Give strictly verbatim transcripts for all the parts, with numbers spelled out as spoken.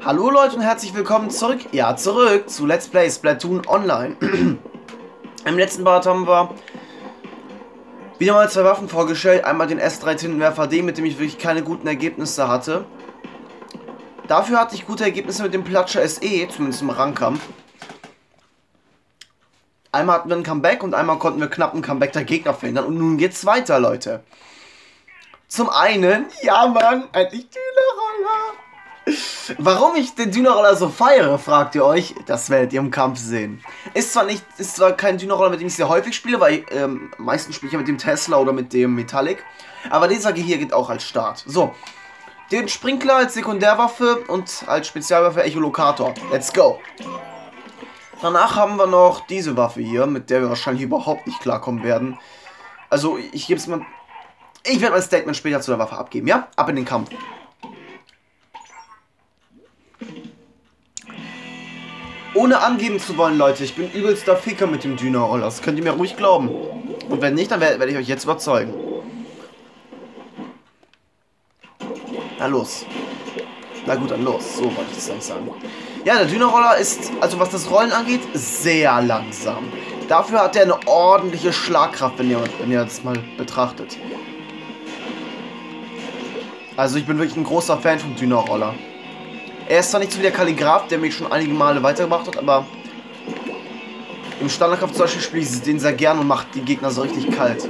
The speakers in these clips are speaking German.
Hallo Leute und herzlich willkommen zurück, ja zurück zu Let's Play Splatoon Online. Im letzten Part haben wir wieder mal zwei Waffen vorgestellt. Einmal den S drei Tintenwerfer D, mit dem ich wirklich keine guten Ergebnisse hatte. Dafür hatte ich gute Ergebnisse mit dem Platscher S E, zumindest im Rangkampf. Einmal hatten wir ein Comeback und einmal konnten wir knapp ein Comeback der Gegner verhindern. Und nun geht's weiter, Leute. Zum einen, ja Mann, endlich Dünenroller. Warum ich den Dünenroller so feiere, fragt ihr euch. Das werdet ihr im Kampf sehen. Ist zwar nicht, ist zwar kein Dünenroller, mit dem ich sehr häufig spiele, weil ähm, meistens spiele ich ja mit dem Tesla oder mit dem Metallic. Aber dieser hier geht auch als Start. So, den Sprinkler als Sekundärwaffe und als Spezialwaffe Echolokator. Let's go. Danach haben wir noch diese Waffe hier, mit der wir wahrscheinlich überhaupt nicht klarkommen werden. Also, ich gebe es mal. Ich werde mein Statement später zu der Waffe abgeben, ja? Ab in den Kampf. Ohne angeben zu wollen, Leute, ich bin übelster Ficker mit dem Dünenroller. Das könnt ihr mir ruhig glauben. Und wenn nicht, dann werde werd ich euch jetzt überzeugen. Na los. Na gut, dann los. So wollte ich das eigentlich sagen. Ja, der Dünenroller ist, also was das Rollen angeht, sehr langsam. Dafür hat er eine ordentliche Schlagkraft, wenn ihr, wenn ihr das mal betrachtet. Also ich bin wirklich ein großer Fan vom Dünenroller. Er ist zwar nicht so wie der Kalligraph, der mich schon einige Male weitergebracht hat, aber im Standardkampf zum Beispiel spiele ich den sehr gern und macht die Gegner so richtig kalt.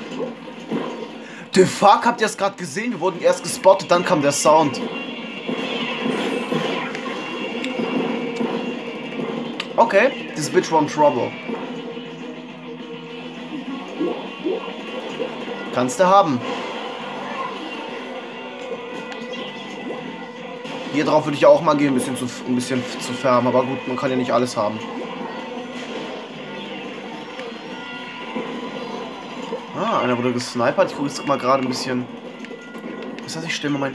The fuck, habt ihr das gerade gesehen? Wir wurden erst gespottet, dann kam der Sound. Okay, this bitch won trouble. Kannst du haben. Hier drauf würde ich auch mal gehen, ein bisschen zu, ein bisschen zu färben, aber gut, man kann ja nicht alles haben. Ah, einer wurde gesnipert. Ich gucke jetzt mal gerade ein bisschen. Was heißt, ich stelle mal mein.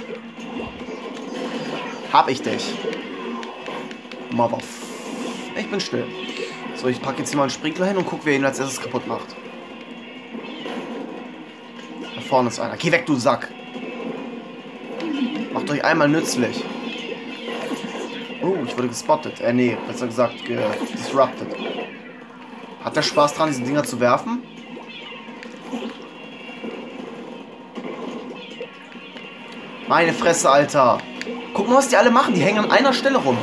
Hab ich dich. Mother. Ich bin still. So, ich packe jetzt hier mal einen Sprinkler hin und gucke, wer ihn als erstes kaputt macht. Da vorne ist einer. Geh weg, du Sack. Macht euch einmal nützlich. Oh, ich wurde gespottet. Äh, nee, besser gesagt, disrupted. Hat der Spaß dran, diese Dinger zu werfen? Meine Fresse, Alter. Guck mal, was die alle machen. Die hängen an einer Stelle rum.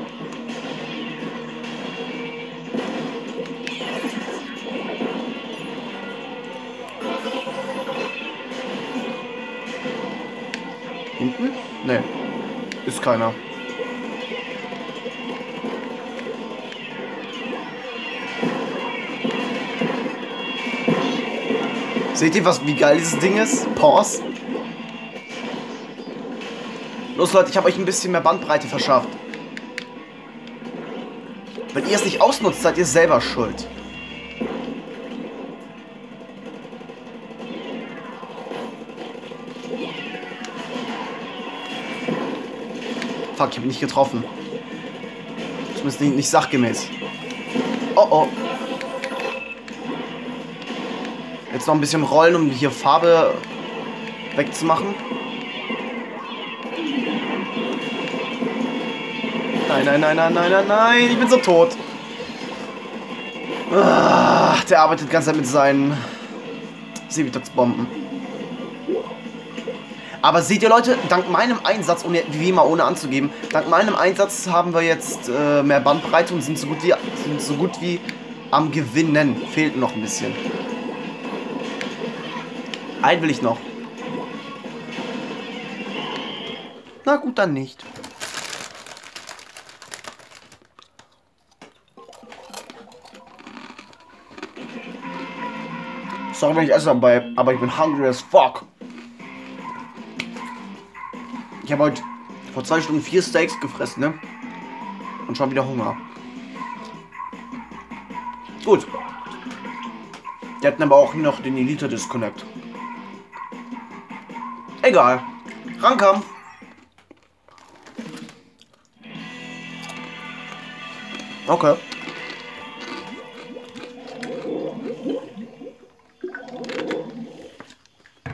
Hinten? Nee. Ist keiner. Seht ihr, was, wie geil dieses Ding ist? Pause. Los, Leute, ich habe euch ein bisschen mehr Bandbreite verschafft. Wenn ihr es nicht ausnutzt, seid ihr selber schuld. Fuck, ich habe ihn nicht getroffen. Zumindest nicht, nicht sachgemäß. Oh, oh. Jetzt noch ein bisschen rollen, um hier Farbe wegzumachen. Nein, nein, nein, nein, nein, nein, nein, ich bin so tot. Ach, der arbeitet die ganze Zeit mit seinen Semitox-Bomben. Aber seht ihr, Leute, dank meinem Einsatz, ohne, wie immer ohne anzugeben, dank meinem Einsatz haben wir jetzt äh, mehr Bandbreite und sind so gut wie, sind so gut wie am Gewinnen. Fehlt noch ein bisschen. Einen will ich noch. Na gut, dann nicht. Sorry, wenn ich esse dabei, aber ich bin hungry as fuck. Ich habe heute vor zwei Stunden vier Steaks gefressen, ne? Und schon wieder Hunger. Gut. Die hatten aber auch noch den Elite Disconnect. Egal. Rangkampf. Okay.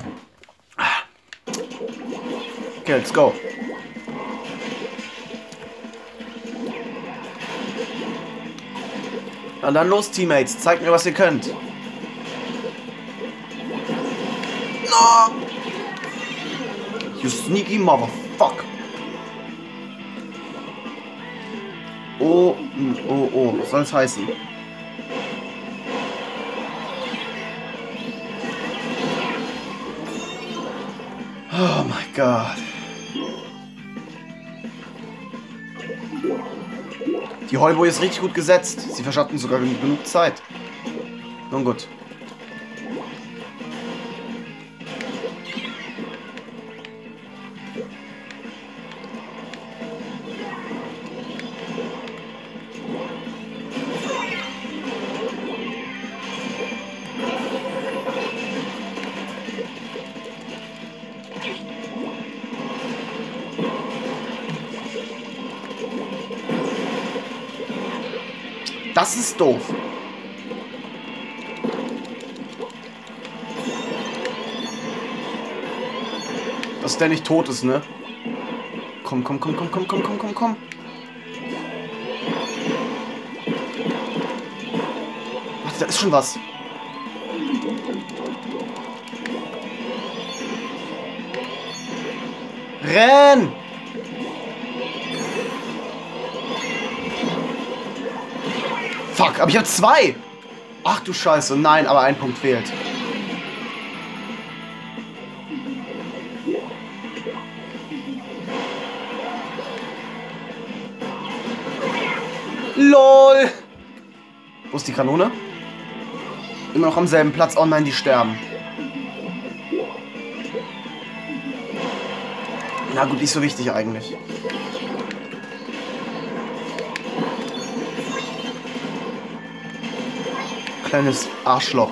Okay, let's go. Na dann los, Teammates. Zeigt mir, was ihr könnt. No! You sneaky motherfucker. Oh, oh, oh. Was soll es heißen? Oh mein Gott. Die Heulboje ist richtig gut gesetzt. Sie verschatten sogar genug Zeit. Nun gut. Das ist doof. Dass der nicht tot ist, ne? Komm, komm, komm, komm, komm, komm, komm, komm, komm. Warte, da ist schon was. Renn! Fuck, aber ich habe zwei. Ach du Scheiße, nein, aber ein Punkt fehlt. LOL! Wo ist die Kanone? Immer noch am selben Platz. Oh nein, die sterben. Na gut, nicht so wichtig eigentlich. Kleines Arschloch.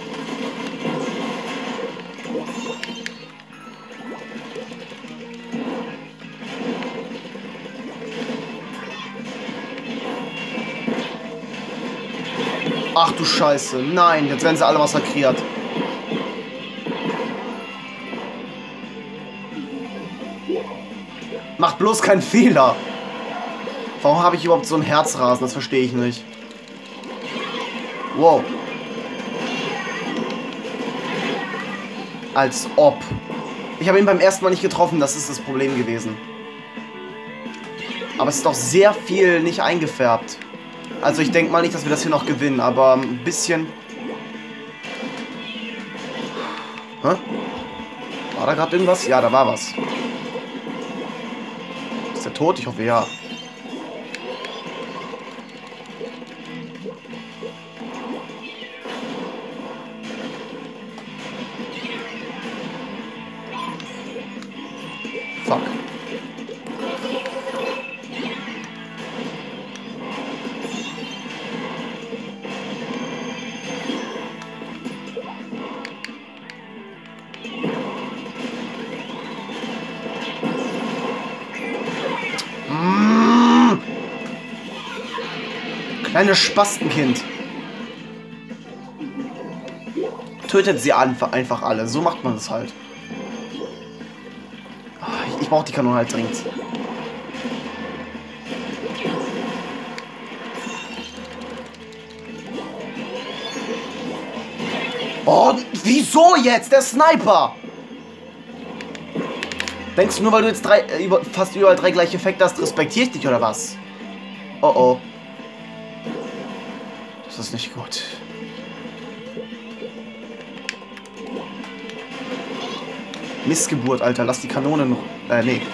Ach du Scheiße. Nein, jetzt werden sie alle massakriert. Macht bloß keinen Fehler. Warum habe ich überhaupt so ein Herzrasen? Das verstehe ich nicht. Wow. Als ob. Ich habe ihn beim ersten Mal nicht getroffen, das ist das Problem gewesen. Aber es ist doch sehr viel nicht eingefärbt. Also ich denke mal nicht, dass wir das hier noch gewinnen, aber ein bisschen... Hä? War da gerade irgendwas? Ja, da war was. Ist der tot? Ich hoffe, ja. Fuck. Mmh. Kleines Spastenkind. Tötet sie einfach alle. So macht man es halt. Ich brauche die Kanone halt dringend. Oh, wieso jetzt? Der Sniper! Denkst du nur, weil du jetzt drei, äh, über, fast überall drei gleiche Effekte hast, respektiere ich dich oder was? Oh oh. Das ist nicht gut. Missgeburt, Alter. Lass die Kanone noch... Äh, nee.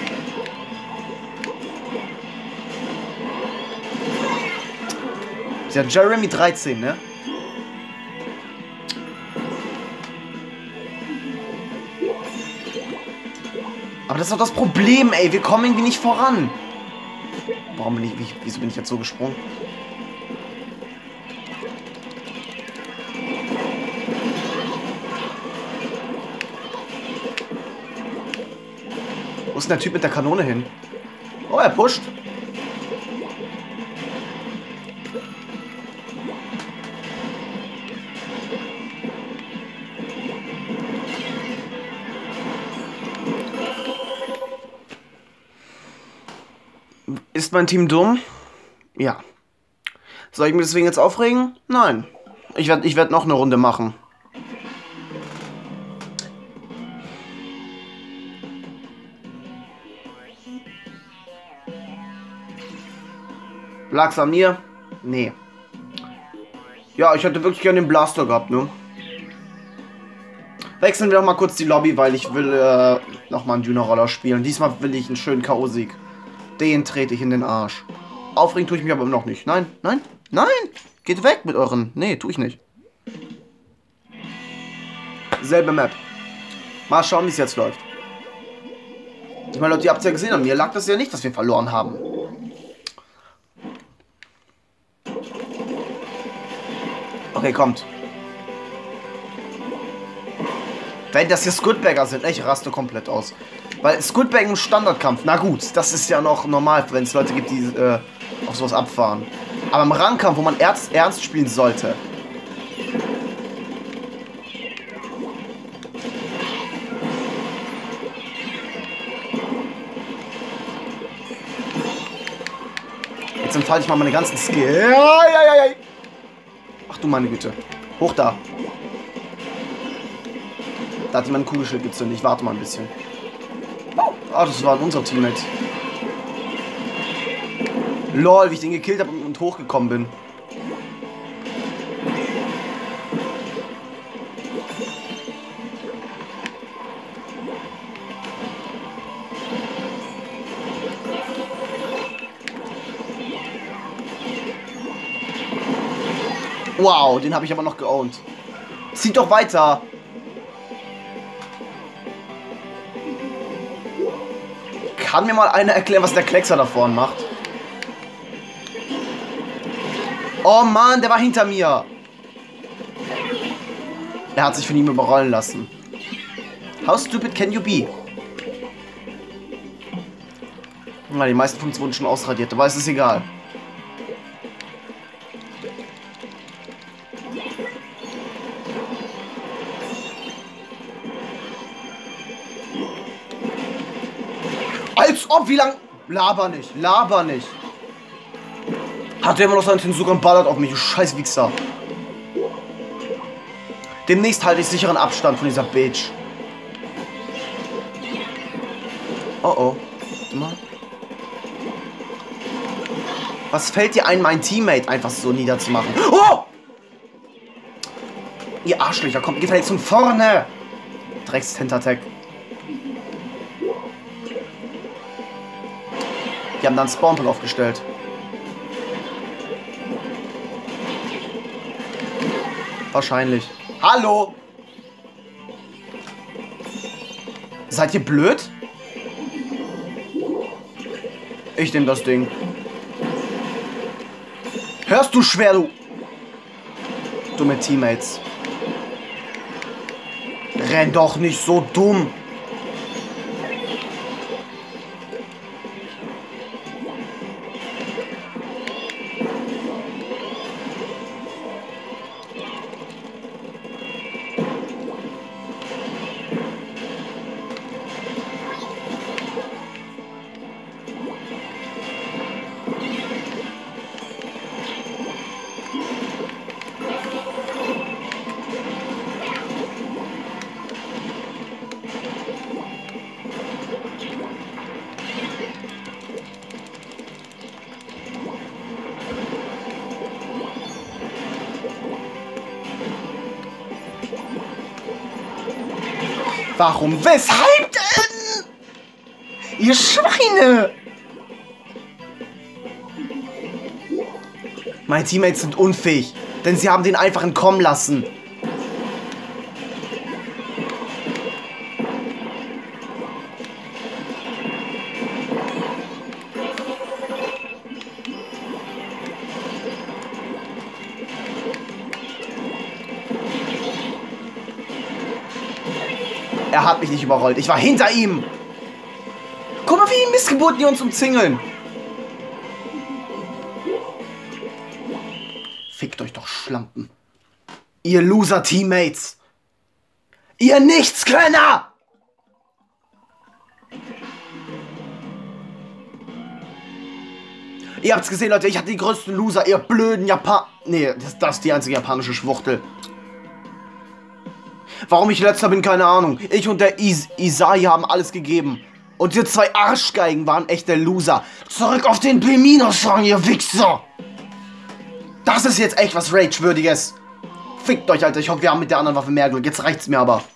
Ist ja Jeremy dreizehn, ne? Aber das ist doch das Problem, ey. Wir kommen irgendwie nicht voran. Warum bin ich... Wie, wieso bin ich jetzt so gesprungen? Wo ist denn der Typ mit der Kanone hin? Oh, er pusht. Ist mein Team dumm? Ja. Soll ich mich deswegen jetzt aufregen? Nein. Ich werde ich werd noch eine Runde machen. Lag's an mir? Nee. Ja, ich hätte wirklich gerne den Blaster gehabt, ne? Wechseln wir doch mal kurz die Lobby, weil ich will äh, nochmal einen Dune-Roller spielen. Diesmal will ich einen schönen K O-Sieg. Den trete ich in den Arsch. Aufregen tue ich mich aber noch nicht. Nein, nein, nein! Geht weg mit euren... Nee, tue ich nicht. Selbe Map. Mal schauen, wie es jetzt läuft. Ich meine, Leute, ihr habt es ja gesehen, an mir lag das ja nicht, dass wir verloren haben. Okay, kommt. Wenn das hier Squidbagger sind, ich raste komplett aus. Weil Squidbagger im Standardkampf, na gut, das ist ja noch normal, wenn es Leute gibt, die äh, auf sowas abfahren. Aber im Rangkampf, wo man ernst, ernst spielen sollte. Jetzt entfalte ich mal meine ganzen Skills. Ja, ja, ja, ja. Ach du meine Güte. Hoch da. Da hat jemand ein Kugelschild gezündet. Ich warte mal ein bisschen. Ah, das waren unsere Teammates. Lol, wie ich den gekillt habe und hochgekommen bin. Wow, den habe ich aber noch geowned. Zieht doch weiter. Kann mir mal einer erklären, was der Kleckser da vorne macht? Oh Mann, der war hinter mir. Er hat sich von ihm überrollen lassen. How stupid can you be? Na, die meisten Punkte wurden schon ausradiert, aber es ist egal. Als ob, wie lang... Laber nicht, laber nicht. Hat der immer noch seinen Tensur und ballert auf mich, du scheiß Wichser. Demnächst halte ich sicheren Abstand von dieser Bitch. Oh oh. Warte mal. Was fällt dir ein, mein Teammate einfach so niederzumachen? Oh! Ihr Arschlöcher, kommt gefälligst von vorne! Drecks-Hintertag. Die haben dann Spawnpool aufgestellt. Wahrscheinlich. Hallo! Seid ihr blöd? Ich nehme das Ding. Hörst du schwer, du... Dumme Teammates. Renn doch nicht so dumm. Warum? Weshalb denn? Ihr Schweine! Meine Teammates sind unfähig, denn sie haben den einfach entkommen lassen. Er hat mich nicht überrollt. Ich war hinter ihm. Guck mal, wie die Missgeburten die uns umzingeln. Fickt euch doch, Schlampen. Ihr Loser-Teammates. Ihr Nichtskönner. Ihr habt's gesehen, Leute, ich hatte die größten Loser, ihr blöden Japan... Nee, das, das ist die einzige japanische Schwuchtel. Warum ich letzter bin, keine Ahnung. Ich und der Is Isai haben alles gegeben. Und die zwei Arschgeigen waren echte Loser. Zurück auf den B-Song, ihr Wichser! Das ist jetzt echt was Rage-würdiges. Fickt euch, Alter. Ich hoffe, wir haben mit der anderen Waffe mehr Glück. Jetzt reicht's mir aber.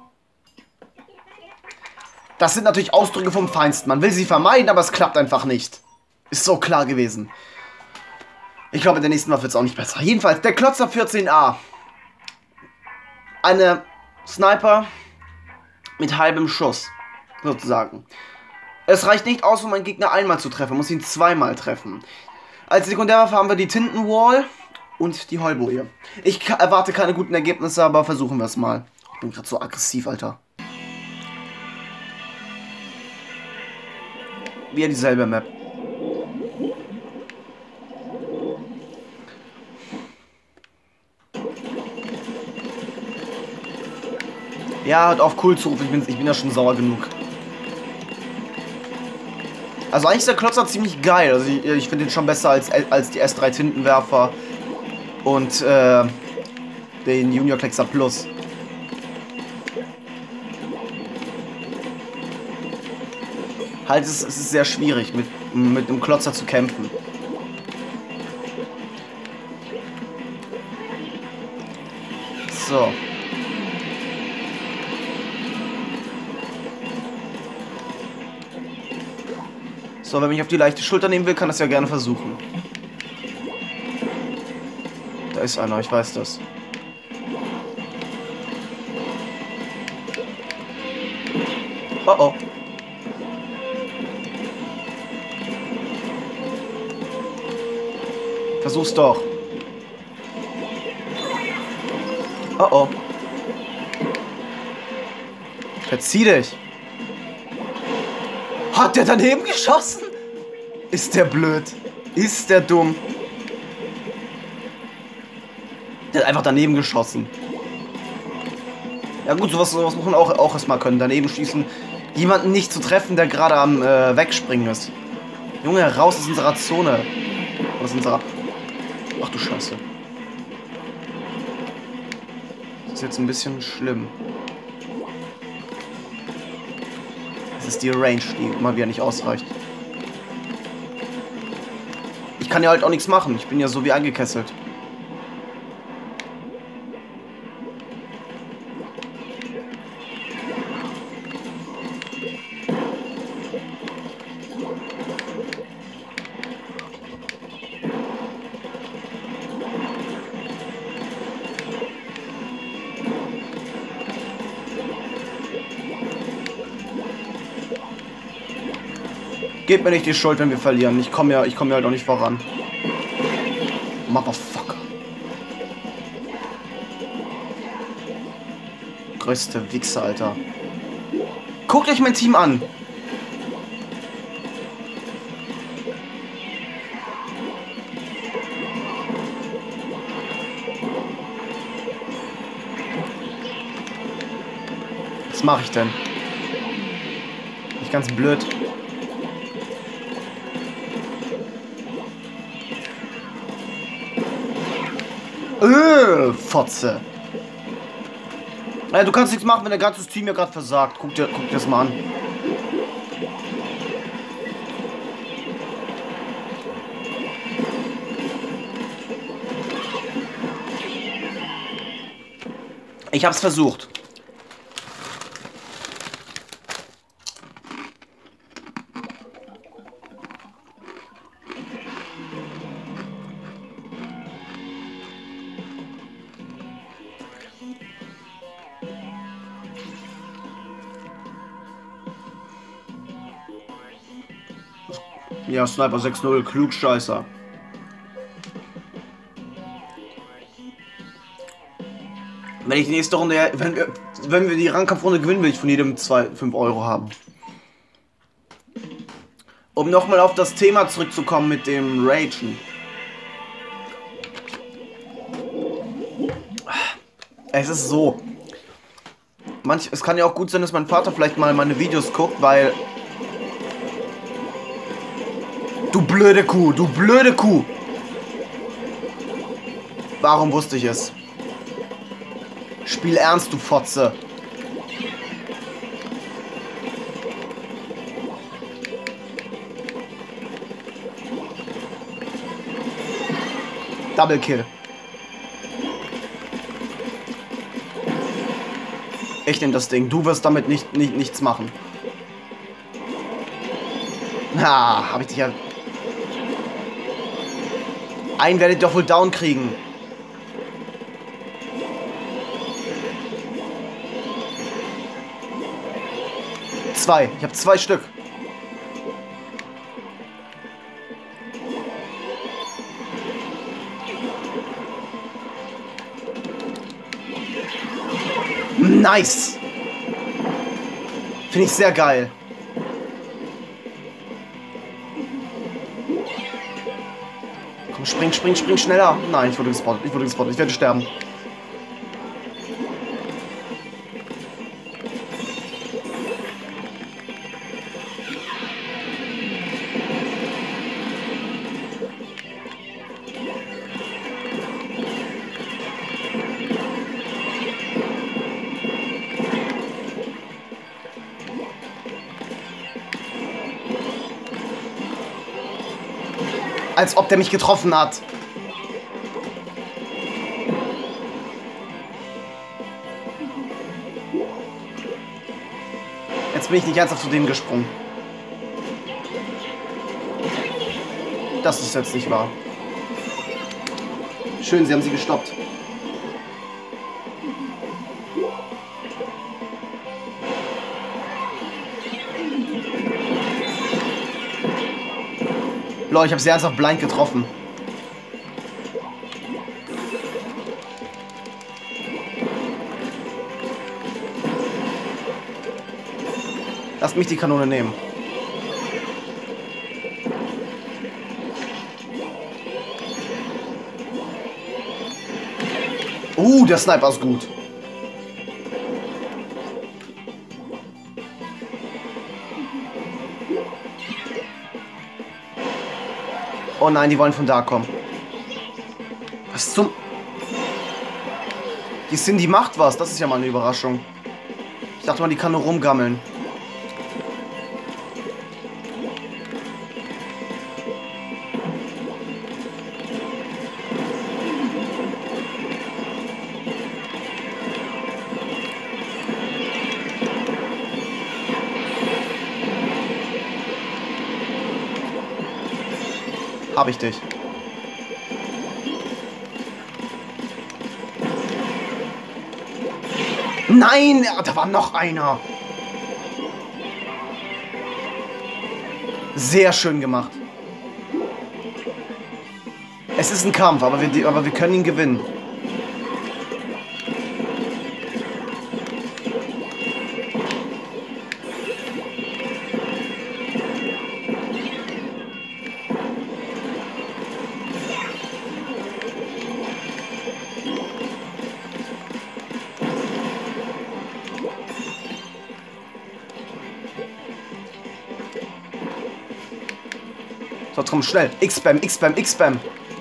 Das sind natürlich Ausdrücke vom Feinsten. Man will sie vermeiden, aber es klappt einfach nicht. Ist so klar gewesen. Ich glaube, in der nächsten Waffe wird es auch nicht besser. Jedenfalls, der Klotzer vierzehn A. Eine Sniper mit halbem Schuss, sozusagen. Es reicht nicht aus, um einen Gegner einmal zu treffen. Man muss ihn zweimal treffen. Als Sekundärwaffe haben wir die Tintenwall und die Heulboje. Ich erwarte keine guten Ergebnisse, aber versuchen wir es mal. Ich bin gerade so aggressiv, Alter. Wieder dieselbe Map. Ja, hört auf cool zu rufen, ich bin, ich bin ja schon sauer genug. Also eigentlich ist der Klotzer ziemlich geil. Also ich, ich finde ihn schon besser als, als die S drei Tintenwerfer und äh, den Junior Kleckser Plus. Halt, es, es ist sehr schwierig, mit, mit dem Klotzer zu kämpfen. So. So, wenn ich auf die leichte Schulter nehmen will, kann das ja gerne versuchen. Da ist einer, ich weiß das. Oh oh. Versuch's doch. Oh oh. Verzieh dich. Hat der daneben geschossen? Ist der blöd? Ist der dumm? Der hat einfach daneben geschossen. Ja gut, sowas, sowas muss man auch, auch erstmal können. Daneben schießen. Jemanden nicht zu treffen, der gerade am äh, Wegspringen ist. Junge, raus aus unserer Zone. Aus unserer... Ach du Scheiße. Das ist jetzt ein bisschen schlimm. Das ist die Range, die immer wieder nicht ausreicht. Ich kann ja halt auch nichts machen. Ich bin ja so wie eingekesselt. Gebt mir nicht die Schuld, wenn wir verlieren. Ich komme ja, ich komme ja halt auch nicht voran. Motherfucker. Größte Wichser, Alter. Guckt euch mein Team an. Was mache ich denn? Nicht ganz blöd. Äh, Fotze. Ja, du kannst nichts machen, wenn dein ganzes Team ja gerade versagt. Guck dir, guck dir das mal an. Ich hab's versucht. Ja, Sniper sechs null, Klugscheißer. Wenn ich die nächste Runde, wenn wir, wenn wir die Rangkampfrunde gewinnen, will ich von jedem fünf Euro haben. Um nochmal auf das Thema zurückzukommen mit dem Ragen. Es ist so. Manch, es kann ja auch gut sein, dass mein Vater vielleicht mal meine Videos guckt, weil... Du blöde Kuh, du blöde Kuh. Warum wusste ich es? Spiel ernst, du Fotze. Double Kill. Ich nehme das Ding. Du wirst damit nicht, nicht, nichts machen. Ha, hab ich dich ja... Einen werdet ihr doch wohl down kriegen. Zwei. Ich habe zwei Stück. Nice. Finde ich sehr geil. Komm, spring, spring, spring schneller. Nein, ich wurde gespottet. Ich wurde gespottet. Ich werde sterben. Als ob der mich getroffen hat. Jetzt bin ich nicht ernsthaft zu denen gesprungen. Das ist jetzt nicht wahr. Schön, sie haben sie gestoppt. Lol, ich habe sie ernsthaft blind getroffen. Lasst mich die Kanone nehmen. Uh, der Sniper ist gut. Oh nein, die wollen von da kommen. Was zum... Die Cindy macht was. Das ist ja mal eine Überraschung. Ich dachte mal, die kann nur rumgammeln. Hab ich dich. Nein, da war noch einer. Sehr schön gemacht. Es ist ein Kampf, aber wir, aber wir können ihn gewinnen. So, komm, schnell. X-Spam, X-Spam, X-Spam.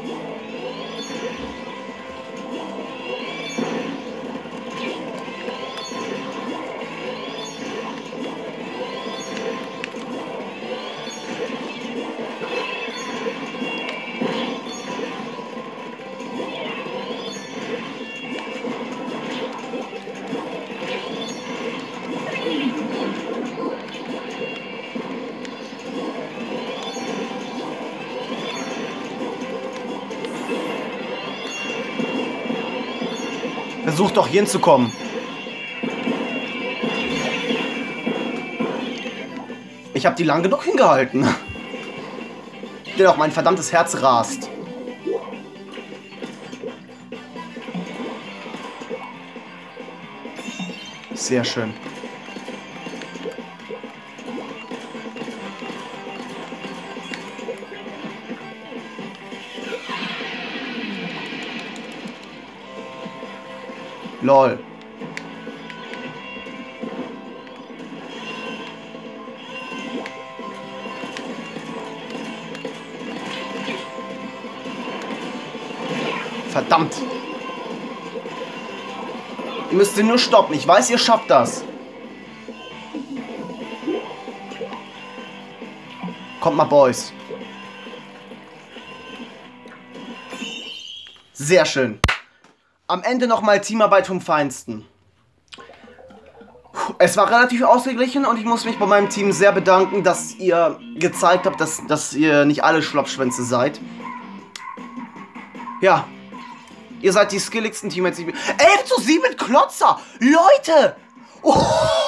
Versuch doch hier hinzukommen. Ich habe die lang genug hingehalten. Dennoch, mein verdammtes Herz rast. Sehr schön. Lol. Verdammt. Ihr müsst ihn nur stoppen. Ich weiß, ihr schafft das. Kommt mal, Boys. Sehr schön. Am Ende nochmal Teamarbeit vom Feinsten. Es war relativ ausgeglichen und ich muss mich bei meinem Team sehr bedanken, dass ihr gezeigt habt, dass, dass ihr nicht alle Schlappschwänze seid. Ja. Ihr seid die skilligsten Teammates. elf zu sieben Klotzer! Leute! Oh.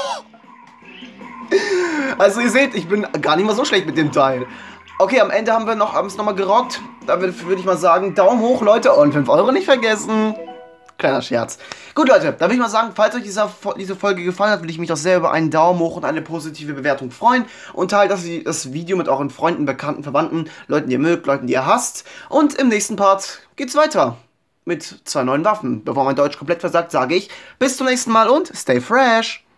Also ihr seht, ich bin gar nicht mal so schlecht mit dem Teil. Okay, am Ende haben wir noch, haben es nochmal gerockt. Da würde würd ich mal sagen, Daumen hoch, Leute, und fünf Euro nicht vergessen. Kleiner Scherz. Gut, Leute, da würde ich mal sagen, falls euch dieser, diese Folge gefallen hat, würde ich mich doch sehr über einen Daumen hoch und eine positive Bewertung freuen. Und teilt das, das Video mit euren Freunden, Bekannten, Verwandten, Leuten, die ihr mögt, Leuten, die ihr hasst. Und im nächsten Part geht's weiter mit zwei neuen Waffen. Bevor mein Deutsch komplett versagt, sage ich bis zum nächsten Mal und stay fresh.